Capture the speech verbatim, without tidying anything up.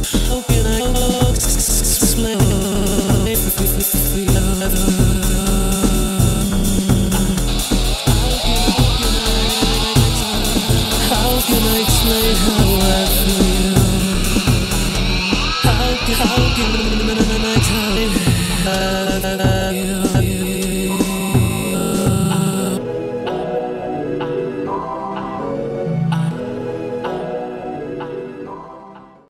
How can I explain? How can I explain how I feel? How can, how can